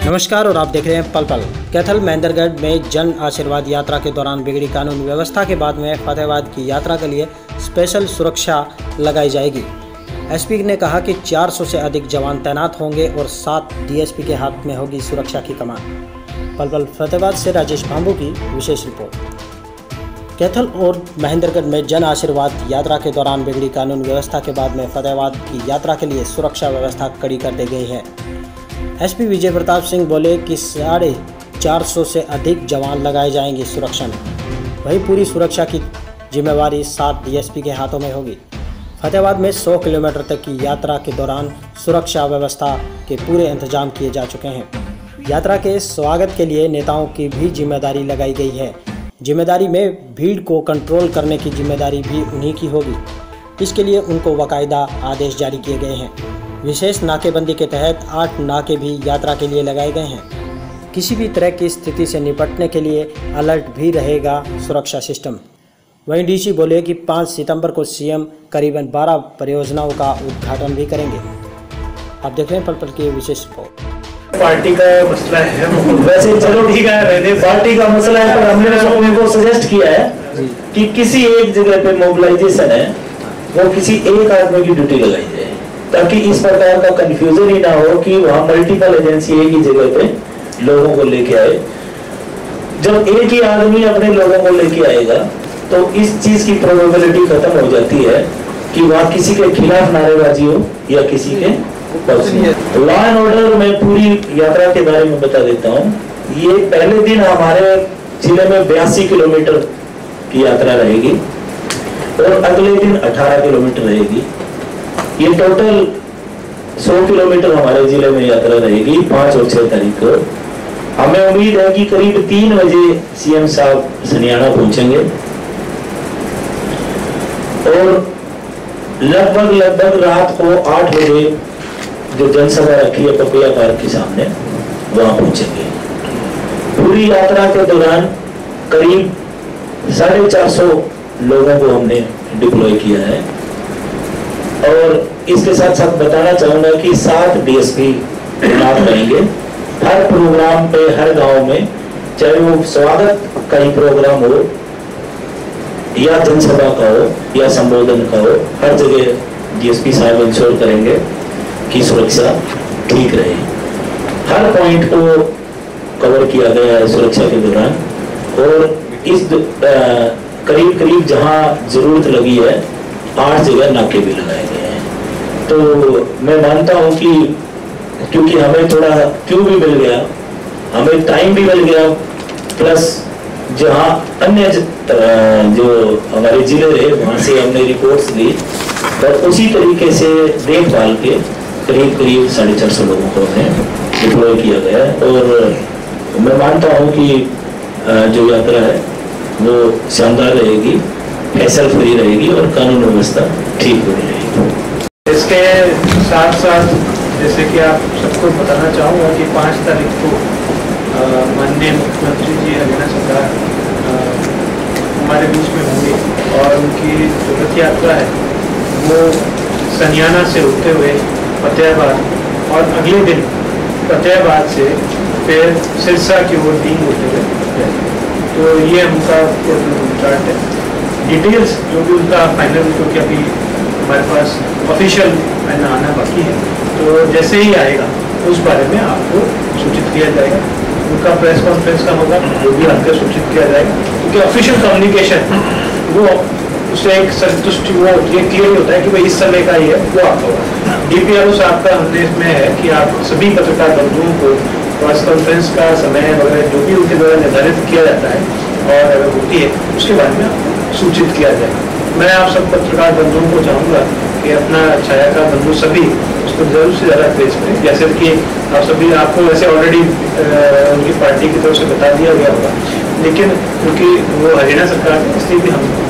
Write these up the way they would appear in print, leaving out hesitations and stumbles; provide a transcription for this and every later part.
नमस्कार और आप देख रहे हैं पल पल। कैथल महेंद्रगढ़ में जन आशीर्वाद यात्रा के दौरान बिगड़ी कानून व्यवस्था के बाद में फतेहाबाद की यात्रा के लिए स्पेशल सुरक्षा लगाई जाएगी। एसपी ने कहा कि 400 से अधिक जवान तैनात होंगे और 7 डीएसपी के हाथ में होगी सुरक्षा की कमान। पल पल फतेहाबाद से राजेश भांबू की विशेष रिपोर्ट। कैथल और महेंद्रगढ़ में जन आशीर्वाद यात्रा के दौरान बिगड़ी कानून व्यवस्था के बाद में फतेहाबाद की यात्रा के लिए सुरक्षा व्यवस्था कड़ी कर दी गई है। एसपी विजय प्रताप सिंह बोले कि 450 से अधिक जवान लगाए जाएंगे सुरक्षा में। वहीं पूरी सुरक्षा की जिम्मेवारी 7 डीएसपी के हाथों में होगी। फतेहाबाद में 100 किलोमीटर तक की यात्रा के दौरान सुरक्षा व्यवस्था के पूरे इंतजाम किए जा चुके हैं। यात्रा के स्वागत के लिए नेताओं की भी जिम्मेदारी लगाई गई है। जिम्मेदारी में भीड़ को कंट्रोल करने की जिम्मेदारी भी उन्हीं की होगी। इसके लिए उनको बाकायदा आदेश जारी किए गए हैं। विशेष नाकेबंदी के तहत 8 नाके भी यात्रा के लिए लगाए गए हैं। किसी भी तरह की स्थिति से निपटने के लिए अलर्ट भी रहेगा सुरक्षा सिस्टम। वहीं डीसी बोले कि 5 सितंबर को सीएम करीबन 12 परियोजनाओं का उद्घाटन भी करेंगे। आप देख रहे हैं पल पल की विशेष रिपोर्ट। पार्टी का मसला है, वैसे चलो ठीक है, पार्टी का मसला है, पर हमने लोगों को सजेस्ट किया है कि किसी एक जगह पे मोबिलाइजेशन है, वो किसी एक आदमी की ड्यूटी लगाई जाए, ताकि इस प्रकार का कंफ्यूजन ही ना हो कि वहां मल्टीपल एजेंसी एक ही जगह पे लोगों को लेके आए। जब एक ही आदमी अपने लोगों को लेके आएगा तो इस चीज की प्रोबेबिलिटी खत्म हो जाती है कि वहां किसी के खिलाफ नारेबाजी हो या किसी के लॉ एंड ऑर्डर। में पूरी यात्रा के बारे में बता देता हूँ। ये पहले दिन हमारे जिले में 82 किलोमीटर की यात्रा रहेगी और अगले दिन 18 किलोमीटर रहेगी। ये टोटल 100 किलोमीटर हमारे जिले में यात्रा रहेगी 5 और 6 तारीख को। हमें उम्मीद है कि करीब 3 बजे सीएम साहब सनियाना पहुंचेंगे और लगभग रात को 8 बजे जो जनसभा रखी है पपिया पार्क के सामने, वहां पहुंचेंगे। पूरी यात्रा के दौरान करीब 450 लोगों को हमने डिप्लॉय किया है। और इसके साथ साथ बताना चाहूंगा कि 7 डीएसपी तैनात रहेंगे हर प्रोग्राम पे, हर गांव में, चाहे वो स्वागत का ही प्रोग्राम हो या जनसभा का हो या संबोधन का हो, हर जगह डीएसपी साहब इंश्योर करेंगे कि सुरक्षा ठीक रहे। हर पॉइंट को कवर किया गया है सुरक्षा के दौरान। और इस करीब जहां जरूरत लगी है 8 जगह नाके भी लगाए गए हैं। तो मैं मानता हूं कि क्योंकि हमें थोड़ा क्यों भी मिल गया, हमें टाइम भी मिल गया, प्लस जहां अन्य जो हमारे जिले रहे वहां से हमने रिपोर्ट्स ली और उसी तरीके से देखभाल के करीब 450 लोगों को हमें डिप्लॉय किया गया है। और मैं मानता हूं कि जो यात्रा है वो शानदार रहेगी, हैसल फ्री रहेगी और कानून व्यवस्था ठीक बनी रहेगी। इसके साथ साथ जैसे कि आप सबको बताना चाहूँगा कि 5 तारीख को माननीय मुख्यमंत्री जी हरियाणा सरकार हमारे बीच में होंगे और उनकी जो रथ यात्रा है वो सनियाना से होते हुए फतेहाबाद और अगले दिन फतेहाबाद से फिर सिरसा की ओर टीम होते हुए। तो ये उनका चार्ट है। डिटेल्स जो भी उनका फाइनल, क्योंकि अभी हमारे पास ऑफिशियल फाइनल आना बाकी है, तो जैसे ही आएगा उस बारे में आपको सूचित किया जाएगा। उनका प्रेस कॉन्फ्रेंस का होगा, वो भी आपको सूचित किया जाएगा, क्योंकि ऑफिशियल कम्युनिकेशन वो उससे एक संतुष्टि वो ये क्लियर होता है कि भाई इस समय का ही है, वो आपका होगा। डीपीआरओ साहब का हमने इसमें है कि आप सभी पत्रकार बंधुओं को प्रेस कॉन्फ्रेंस का समय वगैरह जो भी उनके द्वारा निर्धारित किया जाता है और अगर होती है उसके बारे में आपको सूचित किया जाएगा। मैं आप सब पत्रकार बंधुओं को चाहूँगा कि अपना छायाकार बंधु सभी उसको जरूर से ज़्यादा प्रेस करें। जैसे कि आप सभी, आपको वैसे ऑलरेडी उनकी पार्टी की तरफ से बता दिया गया होगा, लेकिन क्योंकि वो हरियाणा सरकार है इसलिए भी हम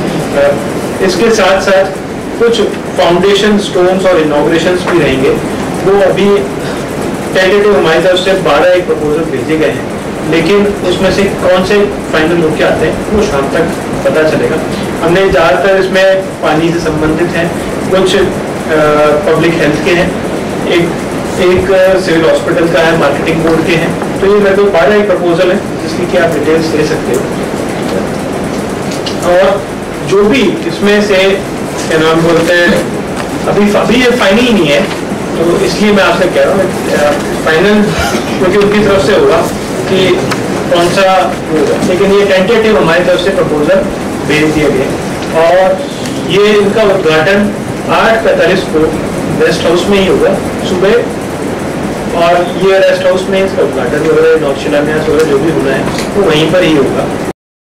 इसके साथ साथ कुछ फाउंडेशन स्टोन्स और इनॉग्रेशंस भी रहेंगे। वो अभी टेंटेटिव हमारी तरफ से 12 एक प्रपोजल भेजे गए हैं, लेकिन उसमें से कौन से फाइनल होके आते हैं वो शाम तक पता चलेगा। हमने ज़्यादातर इसमें पानी से संबंधित हैं, कुछ पब्लिक हेल्थ के हैं, एक एक सिविल हॉस्पिटल का है, मार्केटिंग बोर्ड के हैं। तो ये मेरे को बड़ा एक प्रपोजल है जिसकी कि आप डिटेल्स ले सकते हो। और जो भी इसमें से क्या नाम बोलते हैं, अभी ये फाइनल नहीं है, तो इसलिए मैं आपसे कह रहा हूँ फाइनल क्योंकि उनकी तरफ से होगा कि कौन सा होगा, लेकिन ये टेंटेटिव हमारी तरफ से प्रपोजल भेज दिया गया। और ये इनका उद्घाटन 8:45 को रेस्ट हाउस में ही होगा सुबह, और ये रेस्ट हाउस में इसका उद्घाटन वगैरह, शिलान्यास वगैरह जो भी होना है वो वहीं पर ही होगा।